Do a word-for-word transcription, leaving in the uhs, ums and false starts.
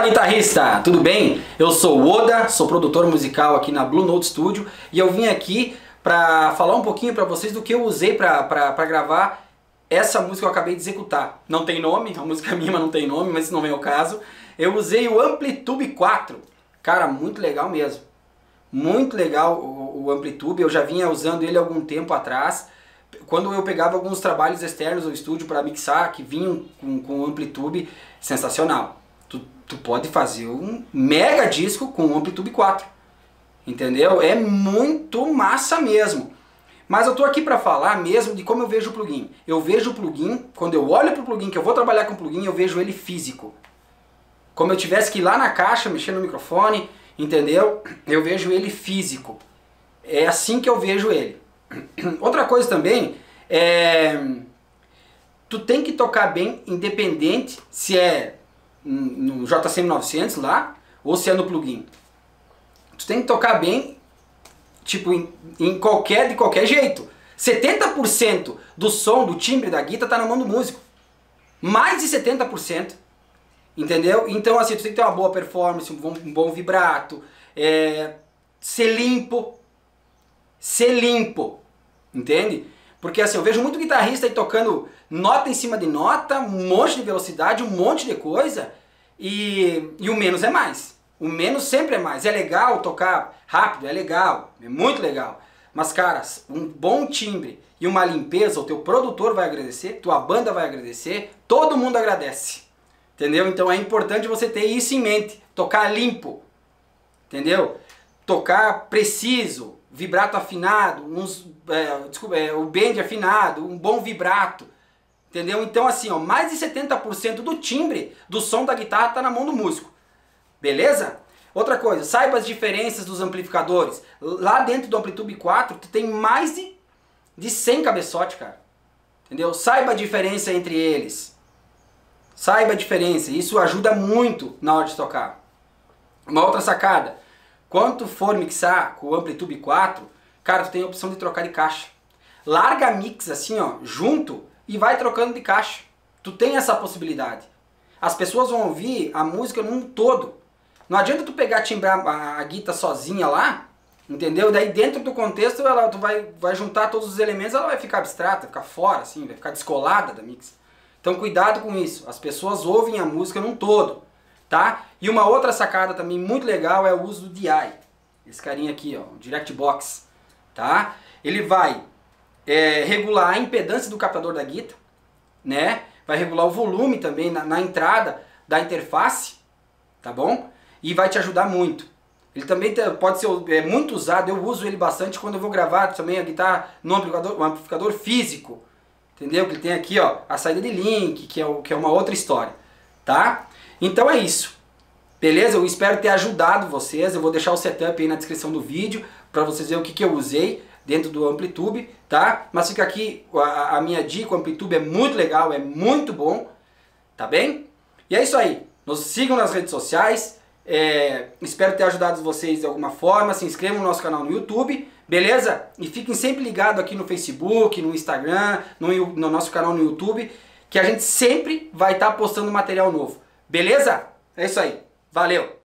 guitarrista, tudo bem? Eu sou o Oda, sou produtor musical aqui na Blue Note Studio e eu vim aqui para falar um pouquinho para vocês do que eu usei para gravar essa música que eu acabei de executar. Não tem nome, a música minha não tem nome, mas isso não é o caso. Eu usei o Amplitube quatro, cara, muito legal mesmo. Muito legal o, o Amplitube, eu já vinha usando ele há algum tempo atrás. Quando eu pegava alguns trabalhos externos ao estúdio para mixar, que vinham com, com o Amplitube, sensacional. Tu, tu pode fazer um mega disco com o Amplitube quatro, entendeu? É muito massa mesmo. Mas eu tô aqui para falar mesmo de como eu vejo o plugin. Eu vejo o plugin, quando eu olho pro plugin, que eu vou trabalhar com o plugin, eu vejo ele físico. Como eu tivesse que ir lá na caixa, mexer no microfone, entendeu? Eu vejo ele físico. É assim que eu vejo ele. Outra coisa também é... Tu tem que tocar bem, independente se é no J C M novecentos lá, ou se é no plugin. Tu tem que tocar bem, tipo, em, em qualquer, de qualquer jeito. setenta por cento do som, do timbre da guitarra tá na mão do músico. Mais de setenta por cento. Entendeu? Então assim, tu tem que ter uma boa performance, um bom, um bom vibrato, é, ser limpo. Ser limpo. Entende? Porque assim, eu vejo muito guitarrista aí tocando nota em cima de nota, um monte de velocidade, um monte de coisa, e, e o menos é mais. O menos sempre é mais. É legal tocar rápido, é legal, é muito legal. Mas cara, um bom timbre e uma limpeza, o teu produtor vai agradecer, tua banda vai agradecer, todo mundo agradece. Entendeu? Então é importante você ter isso em mente, tocar limpo. Entendeu? Tocar preciso, vibrato afinado, uns, é, desculpa, é, o bend afinado, um bom vibrato, entendeu? Então assim, ó, mais de setenta por cento do timbre do som da guitarra está na mão do músico, beleza? Outra coisa, saiba as diferenças dos amplificadores. Lá dentro do Amplitube quatro, tu tem mais de, de cem cabeçotes, cara, entendeu? Saiba a diferença entre eles, saiba a diferença, isso ajuda muito na hora de tocar. Uma outra sacada, quando tu for mixar com o Amplitube quatro, cara, tu tem a opção de trocar de caixa. Larga a mix assim, ó, junto e vai trocando de caixa. Tu tem essa possibilidade. As pessoas vão ouvir a música num todo. Não adianta tu pegar, timbrar a, a guitarra sozinha lá, entendeu? Daí dentro do contexto ela, tu vai, vai juntar todos os elementos, ela vai ficar abstrata, vai ficar fora, assim, vai ficar descolada da mix. Então cuidado com isso. As pessoas ouvem a música num todo. Tá? E uma outra sacada também muito legal é o uso do D I. Esse carinha aqui, ó, o Direct Box. Tá? Ele vai é, regular a impedância do captador da guitarra, né? Vai regular o volume também na, na entrada da interface, tá bom? E vai te ajudar muito. Ele também pode ser é, muito usado, eu uso ele bastante quando eu vou gravar também a guitarra no amplificador, um amplificador físico. Entendeu? Que ele tem aqui, ó, a saída de link, que é, o, que é uma outra história. Tá? Então é isso, beleza? Eu espero ter ajudado vocês, eu vou deixar o setup aí na descrição do vídeo para vocês verem o que, que eu usei dentro do Amplitube, tá? Mas fica aqui a, a minha dica, o Amplitube é muito legal, é muito bom, tá bem? E é isso aí, nos sigam nas redes sociais, é, espero ter ajudado vocês de alguma forma, se inscrevam no nosso canal no YouTube, beleza? E fiquem sempre ligados aqui no Facebook, no Instagram, no, no nosso canal no YouTube, que a gente sempre vai estar postando material novo. Beleza? É isso aí. Valeu!